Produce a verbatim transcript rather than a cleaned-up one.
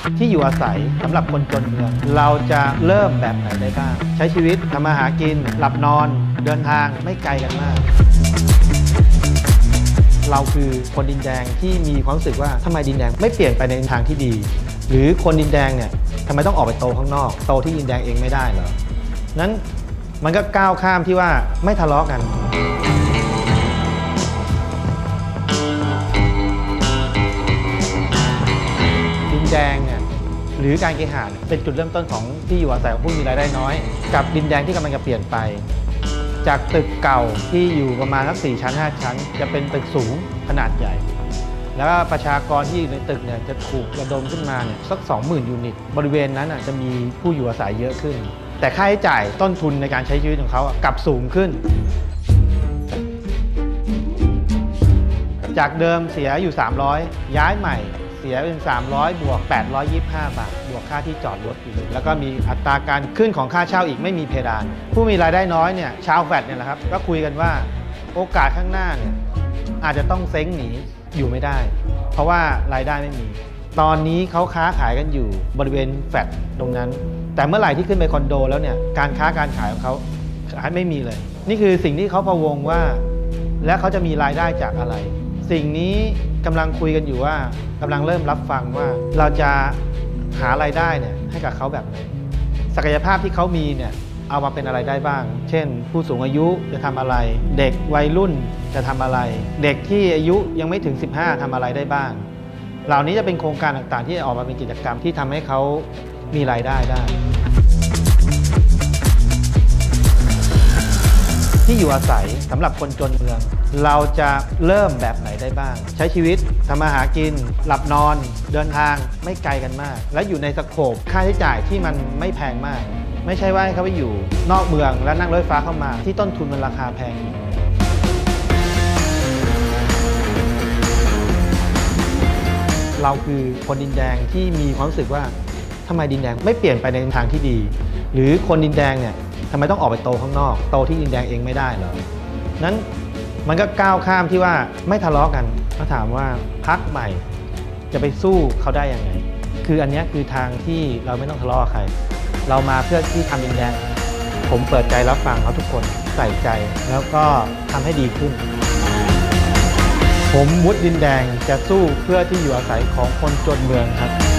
ที่อยู่อาศัยสำหรับคนจนเมืองเราจะเริ่มแบบไหนได้บ้างใช้ชีวิตทำมาหากินหลับนอนเดินทางไม่ไกลกันมากเราคือคนดินแดงที่มีความรู้สึกว่าทำไมดินแดงไม่เปลี่ยนไปในทางที่ดีหรือคนดินแดงเนี่ยทำไมต้องออกไปโตข้างนอกโตที่ดินแดงเองไม่ได้เหรอนั้นมันก็ก้าวข้ามที่ว่าไม่ทะเลาะกันดินแดงเนี่ยหรือการเคหะเป็นจุดเริ่มต้นของที่อยู่อาศัยของผู้มีรายได้น้อยกับดินแดงที่กำลังจะเปลี่ยนไปจากตึกเก่าที่อยู่ประมาณสักสี่ชั้นห้าชั้นจะเป็นตึกสูงขนาดใหญ่แล้วก็ประชากรที่อยู่ในตึกเนี่ยจะถูกระดมขึ้นมาเนี่ยสัก สองหมื่น ยูนิตบริเวณนั้นจะมีผู้อยู่อาศัยเยอะขึ้นแต่ค่าใช้จ่ายต้นทุนในการใช้ชีวิตของเขากลับสูงขึ้นจากเดิมเสียอยู่สามร้อยย้ายใหม่เสียเป็นสามร้อยบวกแปดร้อยยี่สิบห้าบาทบวกค่าที่จอดรถอีกแล้วก็มีอัตราการขึ้นของค่าเช่าอีกไม่มีเพดานผู้มีรายได้น้อยเนี่ยชาวแฟลตเนี่ยแหละครับก็คุยกันว่าโอกาสข้างหน้าเนี่ยอาจจะต้องเซ้งหนีอยู่ไม่ได้เพราะว่ารายได้ไม่มีตอนนี้เขาค้าขายกันอยู่บริเวณแฟลตตรงนั้นแต่เมื่อไหร่ที่ขึ้นไปคอนโดแล้วเนี่ยการค้าการขายของเขาไม่มีเลยนี่คือสิ่งที่เขาพะวงว่าและเขาจะมีรายได้จากอะไรสิ่งนี้กำลังคุยกันอยู่ว่ากำลังเริ่มรับฟังว่าเราจะหารายได้เนี่ยให้กับเขาแบบไหนศักยภาพที่เขามีเนี่ยเอามาเป็นอะไรได้บ้างเช่นผู้สูงอายุจะทำอะไรเด็กวัยรุ่นจะทำอะไรเด็กที่อายุยังไม่ถึงสิบห้าทำอะไรได้บ้างเหล่านี้จะเป็นโครงการต่างๆที่ออกมาเป็นกิจกรรมที่ทำให้เขามีรายได้ได้ที่อยู่อาศัยสำหรับคนจนเมืองเราจะเริ่มแบบไหนได้บ้างใช้ชีวิตทำมาหากินหลับนอนเดินทางไม่ไกลกันมากและอยู่ในสโคปค่าใช้จ่ายที่มันไม่แพงมากไม่ใช่ว่าให้เขาไปอยู่นอกเมืองแล้วนั่งรถไฟฟ้าเข้ามาที่ต้นทุนมันราคาแพงเราคือคนดินแดงที่มีความรู้สึกว่าทำไมดินแดงไม่เปลี่ยนไปในทางที่ดีหรือคนดินแดงเนี่ยทำไมต้องออกไปโตข้างนอกโตที่ดินแดงเองไม่ได้เหรอนั้นมันก็ก้าวข้ามที่ว่าไม่ทะเลาะกันเขาถามว่าพรรคใหม่จะไปสู้เขาได้ยังไงคืออันนี้คือทางที่เราไม่ต้องทะเลาะใครเรามาเพื่อที่ทำดินแดงผมเปิดใจรับฟังเขาทุกคนใส่ใจแล้วก็ทำให้ดีขึ้นผมวุฒิดินแดงจะสู้เพื่อที่อยู่อาศัยของคนจนเมืองครับ